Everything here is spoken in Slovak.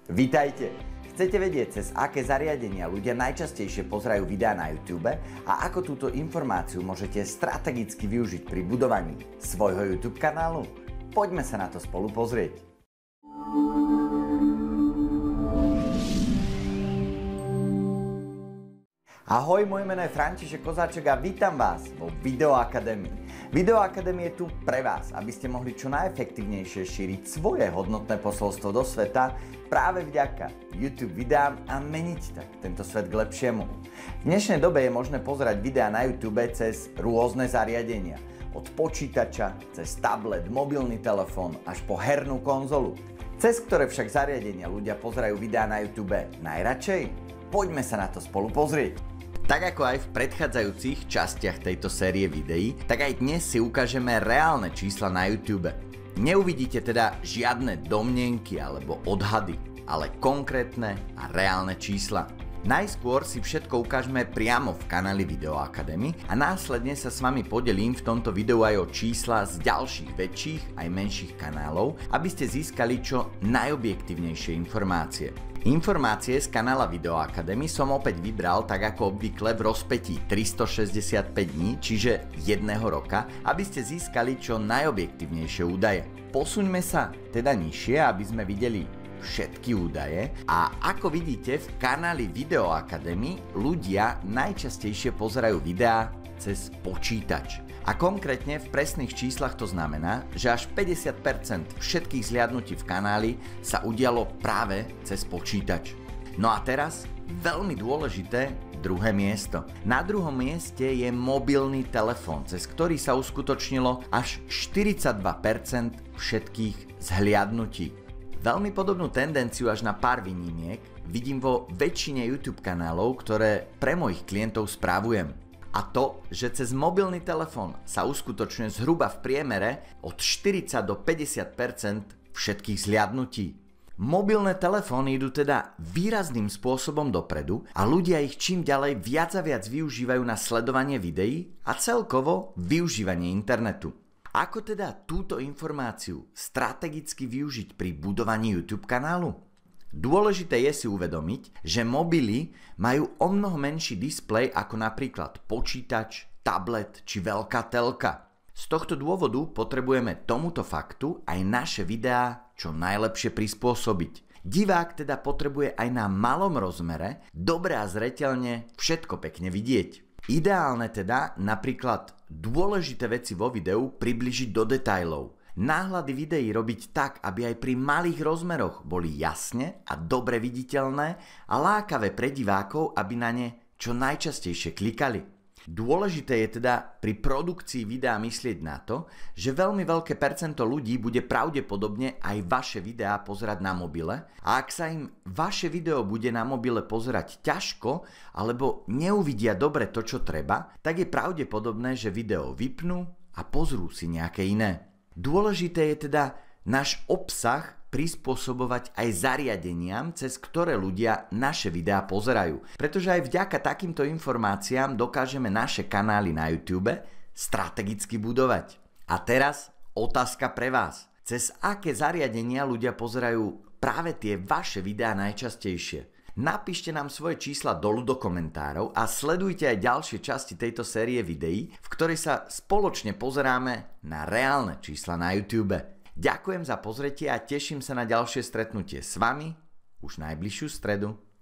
Vítajte! Chcete vedieť, cez aké zariadenia ľudia najčastejšie pozerajú videá na YouTube a ako túto informáciu môžete strategicky využiť pri budovaní svojho YouTube kanálu? Poďme sa na to spolu pozrieť. Ahoj, moje meno je František Kozáček a vítam vás vo Videoakadémii. Videoakadémia je tu pre vás, aby ste mohli čo najefektívnejšie šíriť svoje hodnotné posolstvo do sveta práve vďaka YouTube videám a meniť tak tento svet k lepšiemu. V dnešnej dobe je možné pozerať videá na YouTube cez rôzne zariadenia. Od počítača, cez tablet, mobilný telefón až po hernú konzolu. Cez ktoré však zariadenia ľudia pozerajú videá na YouTube najradšej? Poďme sa na to spolu pozrieť. Tak ako aj v predchádzajúcich častiach tejto série videí, tak aj dnes si ukážeme reálne čísla na YouTube. Neuvidíte teda žiadne domnienky alebo odhady, ale konkrétne a reálne čísla. Najskôr si všetko ukážeme priamo v kanáli Videoakadémie a následne sa s vami podelím v tomto videu aj o čísla z ďalších väčších aj menších kanálov, aby ste získali čo najobjektívnejšie informácie. Informácie z kanála Videoakadémie som opäť vybral tak ako obvykle v rozpätí 365 dní, čiže jedného roka, aby ste získali čo najobjektívnejšie údaje. Posuňme sa teda nižšie, aby sme videli všetky údaje a ako vidíte v kanáli Videoakadémie ľudia najčastejšie pozerajú videá cez počítač. A konkrétne v presných číslach to znamená, že až 50% všetkých zliadnutí v kanáli sa udialo práve cez počítač. No a teraz veľmi dôležité druhé miesto. Na druhom mieste je mobilný telefón, cez ktorý sa uskutočnilo až 42% všetkých zhliadnutí. Veľmi podobnú tendenciu až na pár výnimiek vidím vo väčšine YouTube kanálov, ktoré pre mojich klientov správujem. A to, že cez mobilný telefón sa uskutočňuje zhruba v priemere od 40 do 50% všetkých zliadnutí. Mobilné telefóny idú teda výrazným spôsobom dopredu a ľudia ich čím ďalej viac a viac využívajú na sledovanie videí a celkovo využívanie internetu. Ako teda túto informáciu strategicky využiť pri budovaní YouTube kanálu? Dôležité je si uvedomiť, že mobily majú omnoho menší displej ako napríklad počítač, tablet či veľká telka. Z tohto dôvodu potrebujeme tomuto faktu aj naše videá čo najlepšie prispôsobiť. Divák teda potrebuje aj na malom rozmere dobre a zreteľne všetko pekne vidieť. Ideálne teda napríklad dôležité veci vo videu približiť do detailov. Náhľady videí robiť tak, aby aj pri malých rozmeroch boli jasne a dobre viditeľné a lákavé pre divákov, aby na ne čo najčastejšie klikali. Dôležité je teda pri produkcii videa myslieť na to, že veľmi veľké percento ľudí bude pravdepodobne aj vaše videá pozerať na mobile a ak sa im vaše video bude na mobile pozerať ťažko alebo neuvidia dobre to, čo treba, tak je pravdepodobné, že video vypnú a pozrú si nejaké iné. Dôležité je teda náš obsah prispôsobovať aj zariadeniam, cez ktoré ľudia naše videá pozerajú. Pretože aj vďaka takýmto informáciám dokážeme naše kanály na YouTube strategicky budovať. A teraz otázka pre vás. Cez aké zariadenia ľudia pozerajú práve tie vaše videá najčastejšie? Napíšte nám svoje čísla dolu do komentárov a sledujte aj ďalšie časti tejto série videí, v ktorej sa spoločne pozeráme na reálne čísla na YouTube. Ďakujem za pozretie a teším sa na ďalšie stretnutie s vami už najbližšiu stredu.